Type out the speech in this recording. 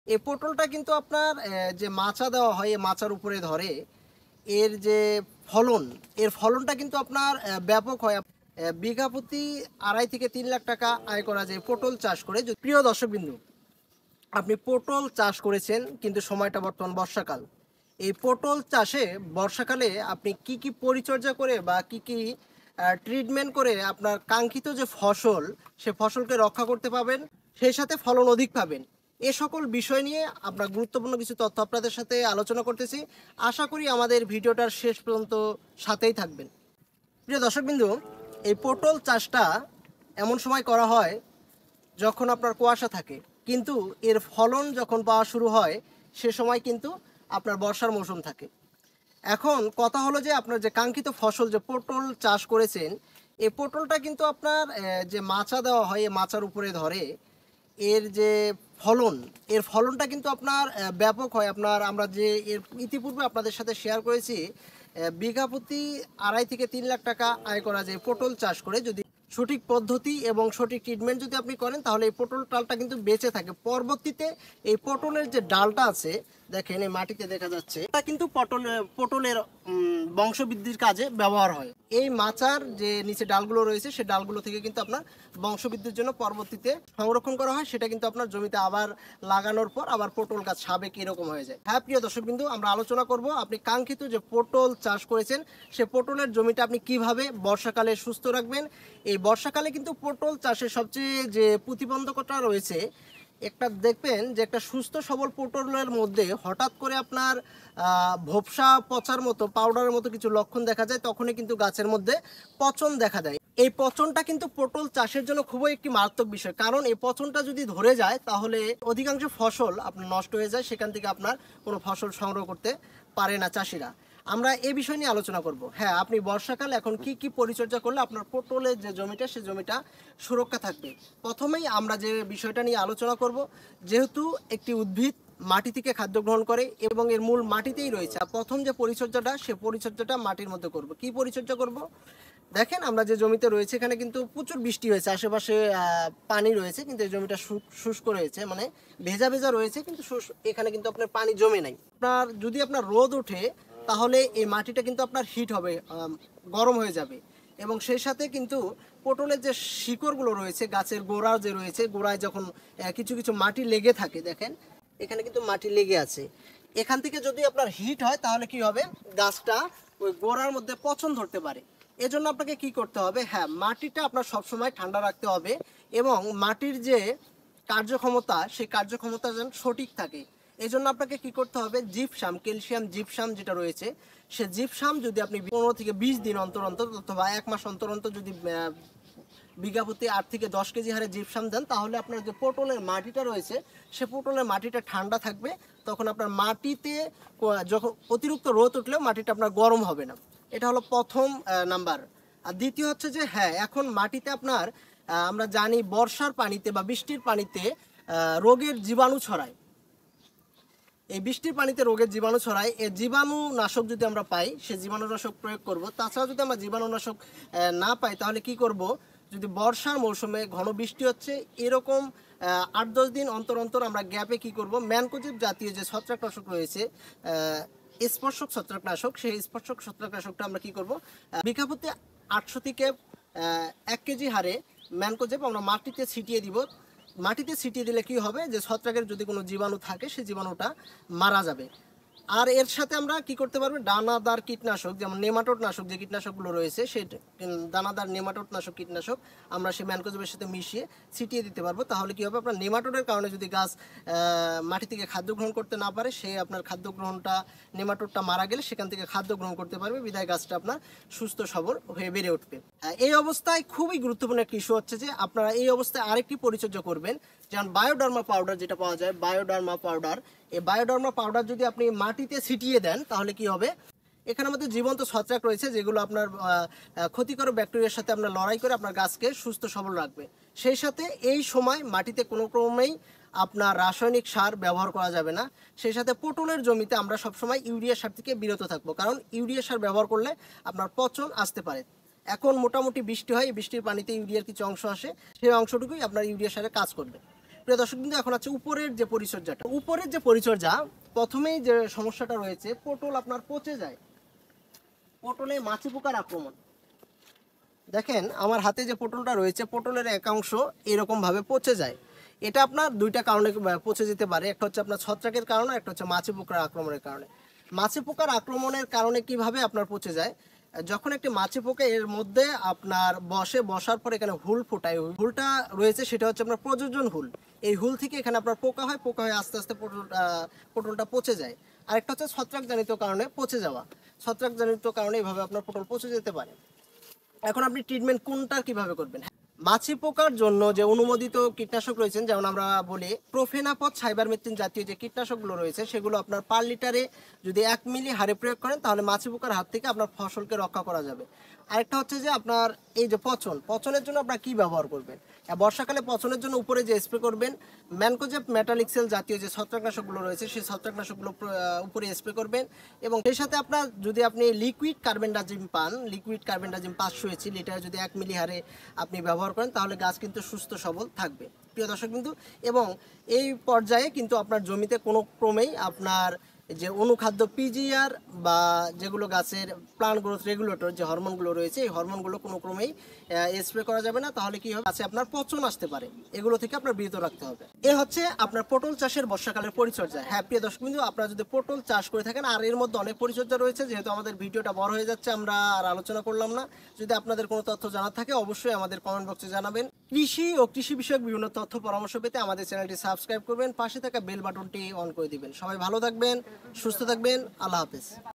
এই পটলটা কিন্তু আপনার যে মাচা দেওয়া হয়, এই মাচার উপরে ধরে এর যে ফলন, এর ফলনটা কিন্তু আপনার ব্যাপক হয়। বিঘা প্রতি 2.5 থেকে 3 লাখ টাকা আয় করা যায় পটল চাষ করে। প্রিয় দর্শকবিন্দু, আপনি পটল চাষ করেছেন কিন্তু সময়টা বর্তমান বর্ষাকাল। এই পটল চাষে বর্ষাকালে আপনি কি কি পরিচর্যা করে বা কি কি ট্রিটমেন্ট করে আপনার কাঙ্ক্ষিত যে ফসল, সে ফসলকে রক্ষা করতে পাবেন, সেই সাথে ফলন অধিক পাবেন, এ সকল বিষয় নিয়ে আপনার গুরুত্বপূর্ণ কিছু তথ্য আপনাদের সাথে আলোচনা করতেছি। আশা করি আমাদের ভিডিওটার শেষ পর্যন্ত সাথেই থাকবেন। প্রিয় দর্শকবিন্দু, এই পটল চাষটা এমন সময় করা হয় যখন আপনার কুয়াশা থাকে, কিন্তু এর ফলন যখন পাওয়া শুরু হয় সে সময় কিন্তু আপনার বর্ষার মৌসুম থাকে। এখন কথা হলো যে আপনার যে কাঙ্ক্ষিত ফসল যে পটল চাষ করেছেন, এই পটলটা কিন্তু আপনার যে মাচা দেওয়া হয়, এই মাচার উপরে ধরে এর যে ফলন, এর ফলনটা কিন্তু আপনার ব্যাপক হয়। আপনার আমরা যে এর ইতিপূর্বে আপনাদের সাথে শেয়ার করেছি, বিঘা প্রতি 2.5 থেকে 3 লাখ টাকা আয় করা যায় পটল চাষ করে, যদি সঠিক পদ্ধতি এবং সঠিক ট্রিটমেন্ট যদি আপনি করেন, তাহলে এই পটল ডালটা কিন্তু বেঁচে থাকে। পরবর্তীতে এই পটলের যে ডালটা আছে, দেখেন এই মাটিতে দেখা যাচ্ছে, এটা কিন্তু পটলের বংশবৃদ্ধির কাজে ব্যবহার হয়। এই মাচার যে নিচে ডালগুলো রয়েছে, সেই ডালগুলো থেকে কিন্তু আপনার বংশবৃদ্ধির জন্য পরবর্তীতে সংরক্ষণ করা হয়। সেটা কিন্তু আপনার জমিতে আবার লাগানোর পর আবার পটল গাছ সাবেক এরকম হয়ে যায়। হ্যাঁ প্রিয় দর্শক বিন্দু, আমরা আলোচনা করব আপনি কাঙ্ক্ষিত যে পটল চাষ করেছেন, সে পটলের জমিটা আপনি কিভাবে বর্ষাকালে সুস্থ রাখবেন। এই বর্ষাকালে কিন্তু পটল চাষের সবচেয়ে যে প্রতিবন্ধকতা রয়েছে, একটা দেখবেন যে একটা সুস্থ সবল পটলের মধ্যে হঠাৎ করে আপনার ভোপসা পচার মতো, পাউডারের মতো কিছু লক্ষণ দেখা যায়, তখনই কিন্তু গাছের মধ্যে পচন দেখা দেয়। এই পচনটা কিন্তু পটল চাষের জন্য খুবই একটি মারাত্মক বিষয়, কারণ এই পচনটা যদি ধরে যায় তাহলে অধিকাংশ ফসল আপনার নষ্ট হয়ে যায়, সেখান থেকে আপনার কোনো ফসল সংগ্রহ করতে পারে না চাষিরা। আমরা এই বিষয় নিয়ে আলোচনা করব। হ্যাঁ, আপনি বর্ষাকাল এখন কি কি পরিচর্যা করলে আপনার পটলের যে জমিটা, সে জমিটা সুরক্ষা থাকবে। প্রথমেই আমরা যে বিষয়টা নিয়ে আলোচনা করব, যেহেতু একটি উদ্ভিদ মাটি থেকে খাদ্য গ্রহণ করে এবং এর মূল মাটিতেই রয়েছে, প্রথম যে পরিচর্যাটা, সে পরিচর্যাটা মাটির মধ্যে করব। কি পরিচর্যা করব? দেখেন আমরা যে জমিতে রয়েছে, এখানে কিন্তু প্রচুর বৃষ্টি হয়েছে, আশেপাশে পানি রয়েছে, কিন্তু এই জমিটা শুষ্ক রয়েছে, মানে ভেজা ভেজা রয়েছে, কিন্তু এখানে কিন্তু আপনার পানি জমে নাই। আপনার যদি আপনার রোদ ওঠে, তাহলে এই মাটিটা কিন্তু আপনার হিট হবে, গরম হয়ে যাবে। এবং সেই সাথে কিন্তু পটলের যে শিকড়গুলো রয়েছে, গাছের গোড়া যে রয়েছে, গোড়ায় যখন কিছু কিছু মাটি লেগে থাকে, দেখেন এখানে কিন্তু মাটি লেগে আছে, এখান থেকে যদি আপনার হিট হয় তাহলে কি হবে, গাছটা ওই গোড়ার মধ্যে পচন ধরতে পারে। এজন্য আপনাকে কি করতে হবে, হ্যাঁ মাটিটা আপনার সবসময় ঠান্ডা রাখতে হবে এবং মাটির যে কার্যক্ষমতা, সেই কার্যক্ষমতা যেন সঠিক থাকে। এই জন্য আপনাকে কি করতে হবে, জিপসাম, ক্যালসিয়াম জিপসাম যেটা রয়েছে, সে জিপসাম যদি আপনি 15 থেকে 20 দিন অন্তর অন্তর অথবা 1 মাস অন্তর অন্তর যদি বিঘা প্রতি 8 থেকে 10 কেজি হারে জিপসাম দেন, তাহলে আপনার যে পটলের মাটিটা রয়েছে, সে পটলের মাটিটা ঠান্ডা থাকবে। তখন আপনার মাটিতে যখন অতিরিক্ত রোদ উঠলেও মাটিটা আপনার গরম হবে না। এটা হলো প্রথম নাম্বার। আর দ্বিতীয় হচ্ছে যে হ্যাঁ, এখন মাটিতে আপনার আমরা জানি বর্ষার পানিতে বা বৃষ্টির পানিতে রোগের জীবাণু ছড়ায়। এই বৃষ্টির পানিতে রোগের জীবাণু ছড়ায়। এই জীবাণুনাশক যদি আমরা পাই, সে জীবাণুনাশক প্রয়োগ করব। তাছাড়া যদি আমরা জীবাণুনাশক না পাই, তাহলে কি করব, যদি বর্ষার মৌসুমে ঘন বৃষ্টি হচ্ছে, এরকম 8-10 দিন অন্তর অন্তর আমরা গ্যাপে কি করব, ম্যানকোজেব জাতীয় যে ছত্রাকনাশক রয়েছে, স্পর্শক ছত্রাকনাশক, সেই স্পর্শক ছত্রাকনাশকটা আমরা কি করব, বিঘা প্রতি 800 থেকে 1 কেজি হারে ম্যানকোজেব আমরা মাটিতে ছিটিয়ে দিব। মাটিতে ছিটিয়ে দিলে কি হবে, যে ছত্রাকের যদি কোনো জীবাণু থাকে, সেই জীবাণুটা মারা যাবে। আর এর সাথে আমরা কি করতে পারবো, দানাদার কীটনাশক, যেমন নেমাটোড নাশক যে কীটনাশকগুলো রয়েছে, সেই দানাদার নেমাটোড নাশক কীটনাশক আমরা সেই ম্যানকোজেবের সাথে মিশিয়ে ছিটিয়ে দিতে পারবো। তাহলে কি হবে, আপনার নেমাটোডের কারণে যদি গাছ মাটি থেকে খাদ্য গ্রহণ করতে না পারে, সে আপনার খাদ্য গ্রহণটা, নেমাটোডটা মারা গেলে সেখান থেকে খাদ্য গ্রহণ করতে পারবে, বিধায় গাছটা আপনার সুস্থ সবল হয়ে বেড়ে উঠবে। এই অবস্থায় খুবই গুরুত্বপূর্ণ একটি ইস্যু হচ্ছে যে আপনারা এই অবস্থায় আরেকটি পরিচর্যা করবেন, যেমন বায়োডার্মা পাউডার যেটা পাওয়া যায়, বায়োডার্মা পাউডার। এই বায়োডার্মা পাউডার যদি আপনি মাটিতে ছিটিয়ে দেন, তাহলে কি হবে, এখানে আমাদের জীবন্ত ছত্রাক রয়েছে, যেগুলো আপনার ক্ষতিকর ব্যাকটেরিয়ার সাথে আপনার লড়াই করে আপনার গাছকে সুস্থ সবল রাখবে। সেই সাথে এই সময় মাটিতে কোনো ক্রমেই আপনার রাসায়নিক সার ব্যবহার করা যাবে না। সেই সাথে পটলের জমিতে আমরা সবসময় ইউরিয়া সার থেকে বিরত থাকবো, কারণ ইউরিয়া সার ব্যবহার করলে আপনার পচন আসতে পারে। এখন মোটামুটি বৃষ্টি হয়, বৃষ্টির পানিতে ইউরিয়ার কিছু অংশ আসে, সেই অংশটুকুই আপনার ইউরিয়া সারে কাজ করবে। প্রিয় দর্শক বিন্দু, এখন আছে উপরের যে পরিচর্যাটা। উপরের যে পরিচর্যা, প্রথমেই যে সমস্যাটা রয়েছে, পটল আপনার পচে যায়, পটলে মাছি পোকার আক্রমণ। দেখেন আমার হাতে যে পটলটা রয়েছে, পটলের একাংশ এরকম ভাবে পচে যায়। এটা আপনার দুইটা কারণে পচে যেতে পারে, একটা হচ্ছে আপনার ছত্রাকের কারণে, একটা হচ্ছে মাছি পোকার আক্রমণের কারণে। মাছি পোকার আক্রমণের কারণে কিভাবে আপনার পচে যায়, যখন একটি মাছি পোকা এর মধ্যে আপনার বসার পর এখানে হুল ফোটায়, হুলটা রয়েছে সেটা হচ্ছে আপনার প্রজনন হুল। এই হুল থেকে এখানে আপনার পোকা হয়, পোকা হয়ে আস্তে আস্তে পটলটা পচে যায়। আরেকটা হচ্ছে ছত্রাকজনিত কারণে পচে যাওয়া, ছত্রাকজনিত কারণে এইভাবে আপনার পটল পচে যেতে পারে। এখন আপনি ট্রিটমেন্ট কোনটা কিভাবে করবেন? মাছি পোকার জন্য যে অনুমোদিত কীটনাশক রয়েছেন, যেমন আমরা বলি প্রোফেনাপথ, সাইবারমেথ্রিন জাতীয় যে কীটনাশকগুলো রয়েছে, সেগুলো আপনার পার লিটারে যদি 1 মিলি হারে প্রয়োগ করেন তাহলে মাছি পোকার হাত থেকে আপনার ফসলকে রক্ষা করা যাবে। আরেকটা হচ্ছে যে আপনার এই যে পচনের জন্য আপনার কি ব্যবহার করবেন? বর্ষাকালে পচনের জন্য উপরে যে স্প্রে করবেন, ম্যানকোজেব মেটালিক্সেল জাতীয় যে ছত্রাকনাশকগুলো রয়েছে সেই ছত্রাকনাশকগুলো উপরে স্প্রে করবেন। এবং সেই সাথে আপনার যদি আপনি লিকুইড কার্বেন্ডাজিম পান, লিকুইড কার্বেন্ডাজিম 500 এসি লিটারে যদি 1 মিলি হারে আপনি ব্যবহার করেন তাহলে গাছ কিন্তু সুস্থ সবল থাকবে, প্রিয় দর্শক বিন্দু। এবং এই পর্যায়ে কিন্তু আপনার জমিতে কোনো ক্রমেই আপনার যে অনুখাদ্য পিজিআর বা যেগুলো গাছের প্লান্ট গ্রোথ রেগুলেটর যে হরমোনগুলো রয়েছে, এই হরমোনগুলো কোনো ক্রমেই স্প্রে করা যাবে না, তাহলে কি হবে, গাছে আপনার পচন আসতে পারে। এগুলো থেকে আপনার বিরত রাখতে হবে। এ হচ্ছে আপনার পটল চাষের বর্ষাকালের পরিচর্যা। হ্যাঁ প্রিয় দর্শক বিন্দু, আপনারা যদি পটল চাষ করে থাকেন, আর এর মধ্যে অনেক পরিচর্যা রয়েছে, যেহেতু আমাদের ভিডিওটা বড় হয়ে যাচ্ছে আমরা আর আলোচনা করলাম না। যদি আপনাদের কোনো তথ্য জানার থাকে অবশ্যই আমাদের কমেন্ট বক্সে জানাবেন। কৃষি ও কৃষি বিষয়ক বিভিন্ন তথ্য পরামর্শ পেতে আমাদের চ্যানেলটি সাবস্ক্রাইব করবেন, পাশে থাকা বেল বাটনটি অন করে দিবেন। সবাই ভালো থাকবেন, সুস্থ থাকবেন, আল্লাহ হাফেজ।